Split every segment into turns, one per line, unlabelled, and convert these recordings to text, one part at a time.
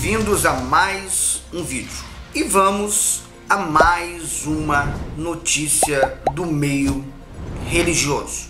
bem-vindos a mais um vídeo. E vamos a mais uma notícia do meio religioso.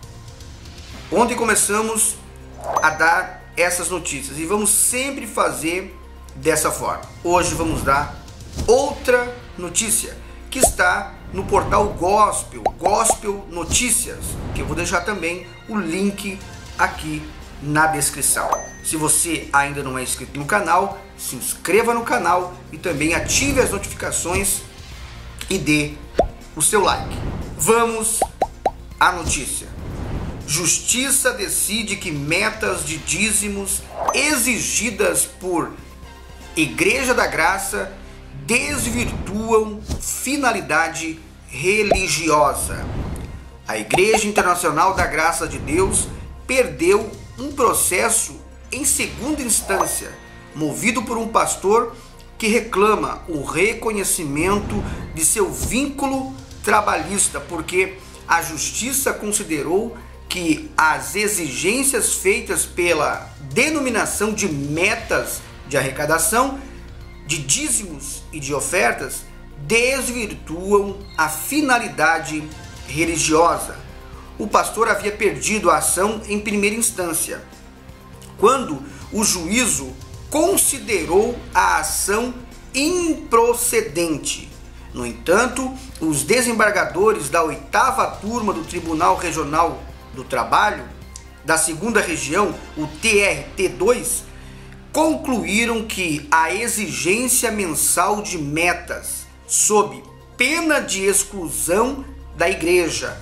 Ontem começamos a dar essas notícias e vamos sempre fazer dessa forma. Hoje vamos dar outra notícia que está no portal Gospel Notícias, que eu vou deixar também o link aqui na descrição. Se você ainda não é inscrito no canal, se inscreva no canal e também ative as notificações e dê o seu like. Vamos à notícia. Justiça decide que metas de dízimos exigidas por Igreja da Graça desvirtuam finalidade religiosa. A Igreja Internacional da Graça de Deus perdeu um processo em segunda instância, movido por um pastor que reclama o reconhecimento de seu vínculo trabalhista, porque a justiça considerou que as exigências feitas pela denominação de metas de arrecadação, de dízimos e de ofertas desvirtuam a finalidade religiosa. O pastor havia perdido a ação em primeira instância, quando o juízo considerou a ação improcedente. No entanto, os desembargadores da 8ª turma do Tribunal Regional do Trabalho, da 2ª região, o TRT2, concluíram que a exigência mensal de metas, sob pena de exclusão da igreja,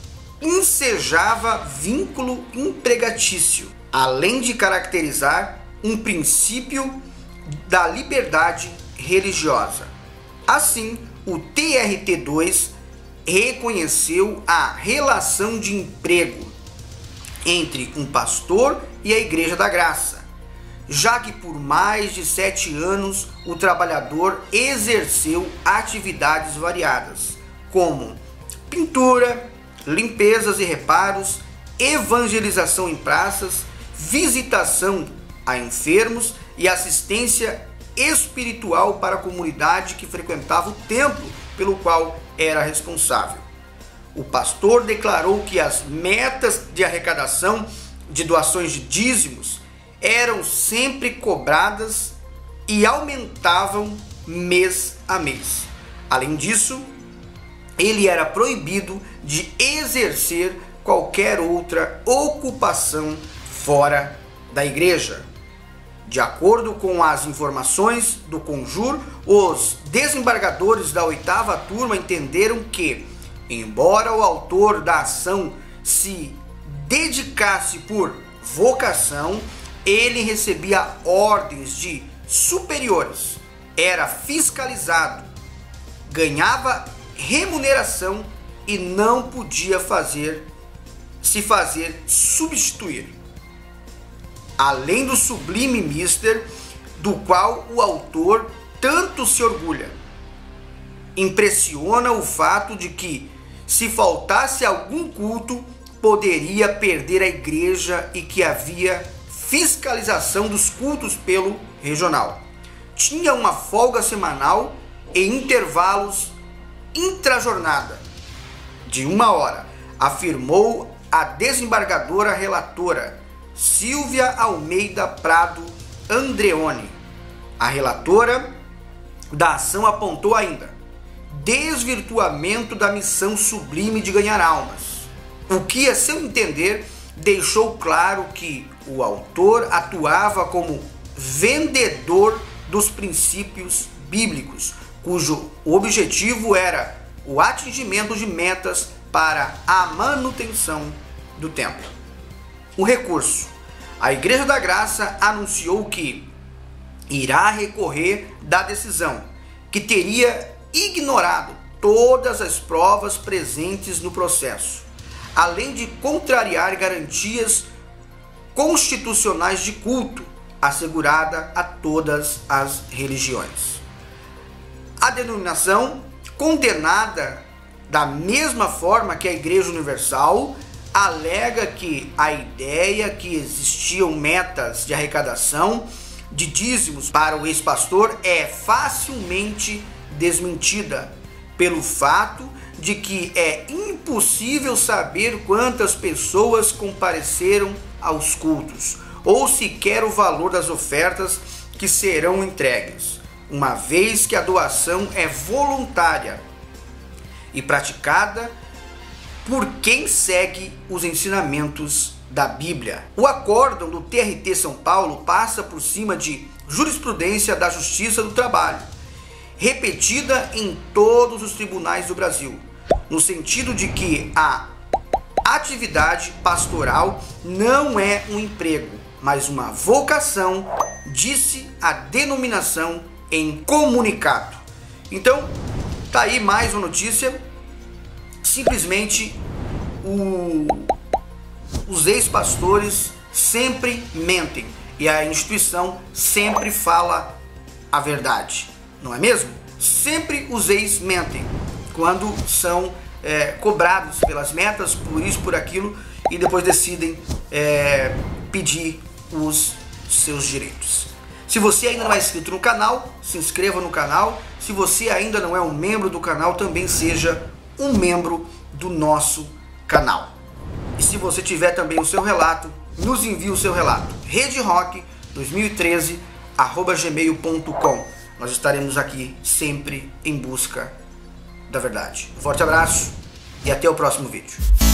ensejava vínculo empregatício, além de caracterizar um princípio da liberdade religiosa. Assim, o TRT2 reconheceu a relação de emprego entre um pastor e a Igreja da Graça, já que por mais de 7 anos o trabalhador exerceu atividades variadas, como pintura, limpezas e reparos, evangelização em praças, visitação a enfermos e assistência espiritual para a comunidade que frequentava o templo pelo qual era responsável. O pastor declarou que as metas de arrecadação de doações de dízimos eram sempre cobradas e aumentavam mês a mês. Além disso, ele era proibido de exercer qualquer outra ocupação fora da igreja. De acordo com as informações do Conjur, os desembargadores da 8ª turma entenderam que, embora o autor da ação se dedicasse por vocação, ele recebia ordens de superiores, era fiscalizado, ganhava remuneração e não podia se fazer substituir. Além do sublime mister, do qual o autor tanto se orgulha. Impressiona o fato de que, se faltasse algum culto, poderia perder a igreja e que havia fiscalização dos cultos pelo regional. Tinha uma folga semanal e intervalos intrajornada de 1 hora, afirmou a desembargadora relatora Silvia Almeida Prado Andreoni. A relatora da ação apontou ainda desvirtuamento da missão sublime de ganhar almas, o que, a seu entender, deixou claro que o autor atuava como vendedor dos princípios bíblicos, cujo objetivo era o atingimento de metas para a manutenção do templo. O recurso. A Igreja da Graça anunciou que irá recorrer da decisão, que teria ignorado todas as provas presentes no processo, além de contrariar garantias constitucionais de culto assegurada a todas as religiões. A denominação, condenada da mesma forma que a Igreja Universal, alega que a ideia que existiam metas de arrecadação de dízimos para o ex-pastor é facilmente desmentida pelo fato de que é impossível saber quantas pessoas compareceram aos cultos, ou sequer o valor das ofertas que serão entregues, uma vez que a doação é voluntária e praticada por quem segue os ensinamentos da Bíblia. O acórdão do TRT São Paulo passa por cima de jurisprudência da Justiça do Trabalho, repetida em todos os tribunais do Brasil, no sentido de que a atividade pastoral não é um emprego, mas uma vocação, disse a denominação em comunicado. Então, tá aí mais uma notícia. Simplesmente os ex-pastores sempre mentem e a instituição sempre fala a verdade, não é mesmo? Sempre os ex mentem quando são cobrados pelas metas, por isso, por aquilo, e depois decidem pedir os seus direitos. Se você ainda não é inscrito no canal, se inscreva no canal. Se você ainda não é um membro do canal, também seja um membro do nosso canal. E se você tiver também o seu relato, nos envie o seu relato. rederock2013@gmail.com. Nós estaremos aqui sempre em busca da verdade. Um forte abraço e até o próximo vídeo.